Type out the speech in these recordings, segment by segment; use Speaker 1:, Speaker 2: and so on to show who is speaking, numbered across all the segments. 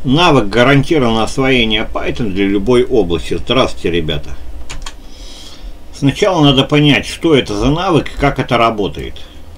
Speaker 1: Навык гарантированного освоения Python для любой области. Здравствуйте, ребята. Сначала надо понять, что это за навык и как это работает.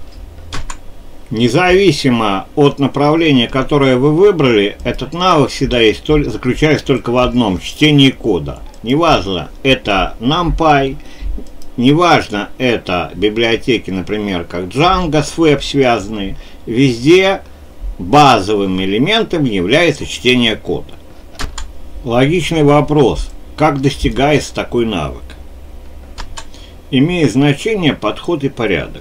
Speaker 1: Независимо от направления, которое вы выбрали, этот навык всегда заключается только в одном – чтении кода. Неважно, это NumPy, неважно, это библиотеки, например, как Django с Web связанные, везде базовым элементом является чтение кода. Логичный вопрос: как достигается такой навык? Имеет значение подход и порядок.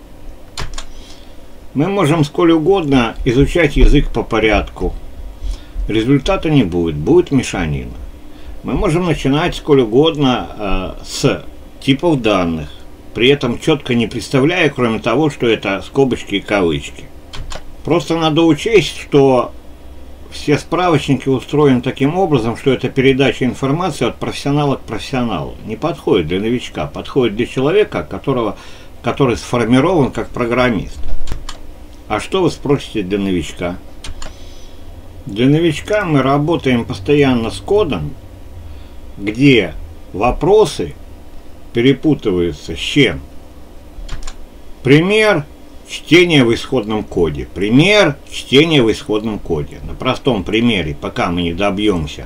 Speaker 1: Мы можем сколь угодно изучать язык по порядку. Результата не будет, будет мешанина. Мы можем начинать сколь угодно с типов данных, при этом четко не представляя, кроме того, что это скобочки и кавычки. Просто надо учесть, что все справочники устроены таким образом, что это передача информации от профессионала к профессионалу. Не подходит для новичка, подходит для человека, который сформирован как программист. А что вы спросите для новичка? Для новичка мы работаем постоянно с кодом, где вопросы перепутываются с чем? Пример чтения в исходном коде. Пример чтения в исходном коде. На простом примере, пока мы не добьемся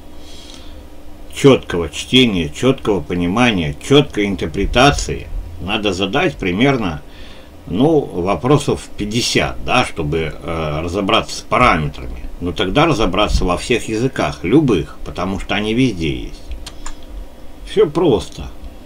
Speaker 1: четкого чтения, четкого понимания, четкой интерпретации, надо задать примерно вопросов 50, да, чтобы разобраться с параметрами. Но тогда разобраться во всех языках, любых, потому что они везде есть. Все просто.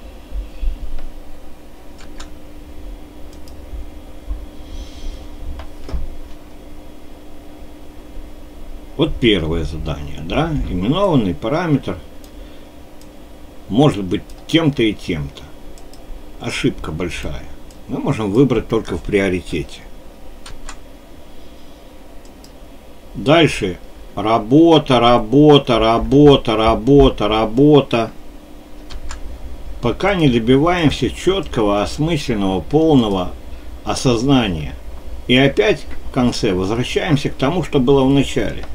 Speaker 1: Вот первое задание, да, именованный параметр может быть тем-то и тем-то. Ошибка большая. Мы можем выбрать только в приоритете. Дальше работа, работа, работа, работа, работа. Пока не добиваемся четкого, осмысленного, полного осознания. И опять в конце возвращаемся к тому, что было в начале.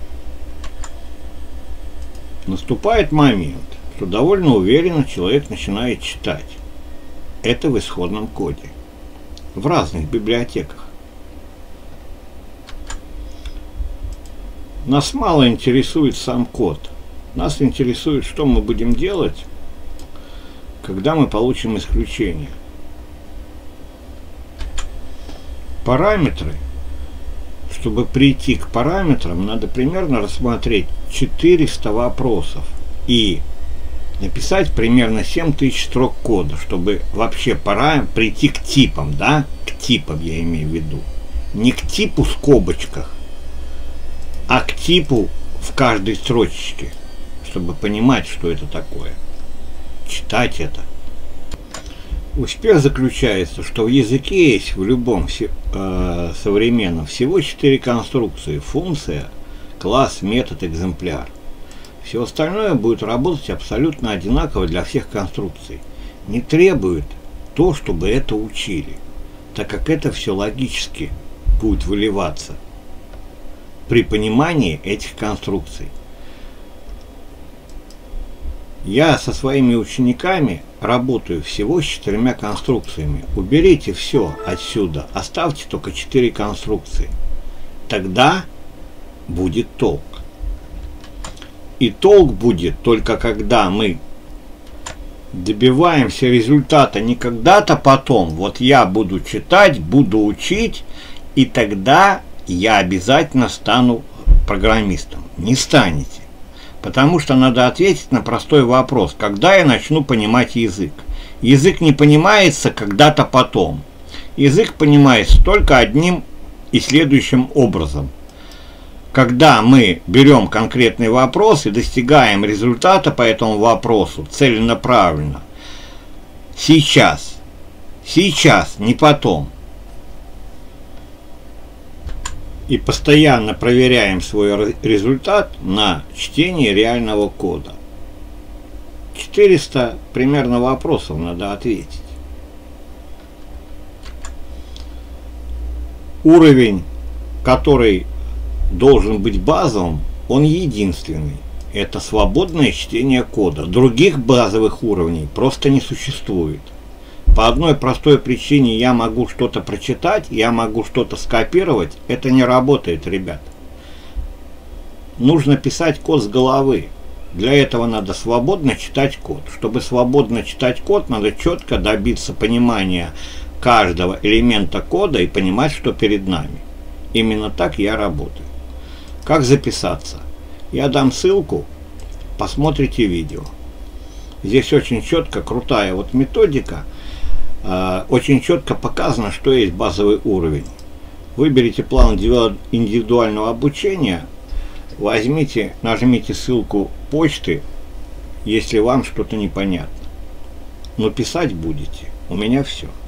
Speaker 1: Наступает момент, что довольно уверенно человек начинает читать. Это в исходном коде. В разных библиотеках. Нас мало интересует сам код. Нас интересует, что мы будем делать, когда мы получим исключение. Параметры. Чтобы прийти к параметрам, надо примерно рассмотреть 400 вопросов и написать примерно 7000 строк кода, чтобы вообще прийти к типам, да, к типам я имею в виду. Не к типу в скобочках, а к типу в каждой строчечке, чтобы понимать, что это такое. Читать это. Успех заключается, что в языке есть в любом современном всего 4 конструкции: функция, класс, метод, экземпляр. Все остальное будет работать абсолютно одинаково для всех конструкций. Не требует то, чтобы это учили, так как это все логически будет выливаться при понимании этих конструкций. Я со своими учениками работаю всего с 4 конструкциями. Уберите все отсюда, оставьте только 4 конструкции. Тогда будет толк. И толк будет только когда мы добиваемся результата не когда-то потом. Вот я буду читать, буду учить, и тогда я обязательно стану программистом. Не станете. Потому что надо ответить на простой вопрос: когда я начну понимать язык? Язык не понимается когда-то потом. Язык понимается только одним и следующим образом. Когда мы берем конкретный вопрос и достигаем результата по этому вопросу целенаправленно. Сейчас. Сейчас, не потом. И постоянно проверяем свой результат на чтении реального кода. 400 примерно вопросов надо ответить. Уровень, который должен быть базовым, Он единственный. Это свободное чтение кода. Других базовых уровней просто не существует. По одной простой причине: я могу что-то прочитать, я могу что-то скопировать. Это не работает, ребят. Нужно писать код с головы. Для этого надо свободно читать код. Чтобы свободно читать код, надо четко добиться понимания каждого элемента кода и понимать, что перед нами. Именно так я работаю. Как записаться? Я дам ссылку, посмотрите видео. Здесь очень четко, крутая вот методика, очень четко показано, что есть базовый уровень. Выберите план индивидуального обучения, возьмите, нажмите ссылку почты, если вам что-то непонятно. Но писать будете. У меня все.